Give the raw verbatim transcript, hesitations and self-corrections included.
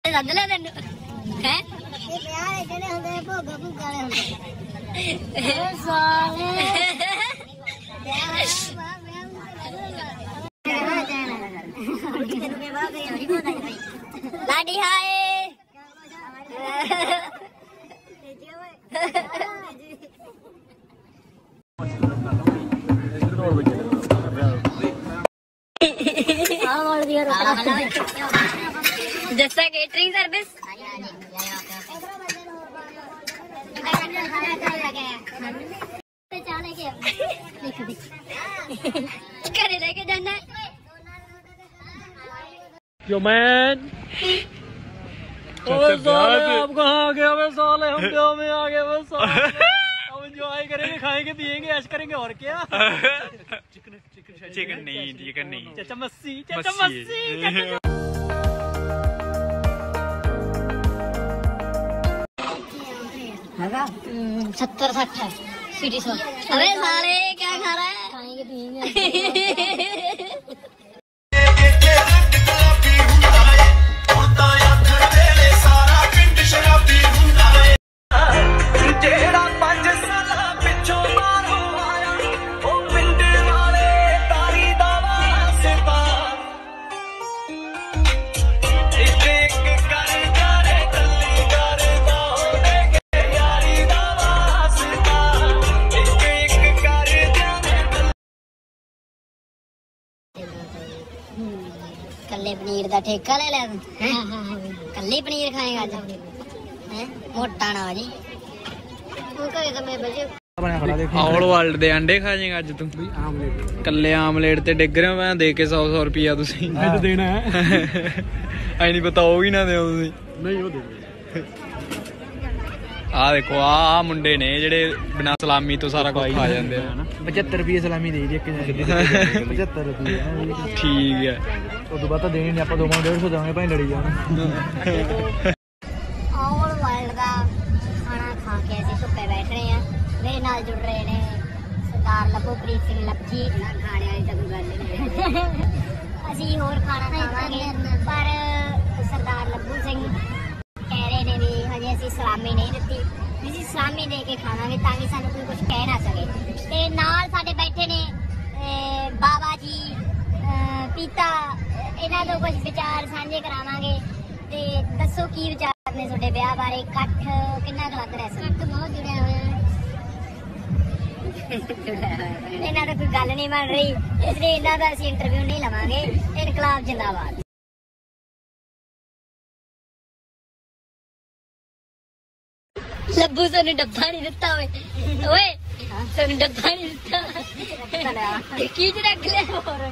सद लिया तेन है लाडी हाय जैसा केटरिंग सर्विस घरे लेके जाना यो मैन आप कहाँ आ गए? हमें साले हम ब्याह में आ गए बस हम एंजॉय करेंगे, खाएंगे, पिएंगे, ऐश करेंगे और क्या। चिकन चिकन चिकन नहीं चिकन नहीं चाचा मस्सी चाचा मस्सी सत्तर साठ है सीटी सौ। अरे सारे क्या खा रहा है? खाएंगे पिएंगे कल्ले पनीर का ठेका ले लिया कल्ले पनीर खाएगा अज मोटा ना जी ऑल वर्ल्ड दे अंडे खा जाएगा अज तू कल्ले आमलेट ते डिग रहे हो मैं दे के सौ सौ रुपया तुसी देना है आई नहीं बताओगी ना दो नहीं वो दे आ देखो आ मुंडे ने जेडे बिना सलामी तो सारा कुछ खा जाते हैं पचहत्तर रुपये सलामी दे दी पचहत्तर रुपये ठीक है उस बाद तो देनी नहीं आप दो डेढ़ सौ देंगे भाई लड़ी जाना ऑल वर्ल्ड का खाना खा के ऐसे धुप्पे बैठ रहे हैं मेरे नाल जुड़ रहे हैं सरदार लभोप्रीत सिंह लपजी खाने वाली तो कोई गल नहीं असी होर खाना खावांगे पर सरदार लभू सिंह कह रहे ने भी हजे असी सलामी नहीं दिती असी सलामी दे के खावांगे ताकि सानू कोई कुछ कह ना सके ते नाल साडे बैठे ने बाबा जी पीता इन्हां तो कुछ विचार साझे करावांगे ते दसो की विचार ने तुहाडे ब्याह बारे कट्ठ किन्ना लग रहा है कट्ठ बहुत जुड़िया होया इन्हां दा कोई गल नहीं बन रही इसलिए इन्हां दा असीं इंटरव्यू नहीं लवांगे इनकलाब जिंदाबाद लब्बू सोनू डब्बा नहीं दिता ओए ओए सोनू डब्बा नहीं दिता की च रख लिया और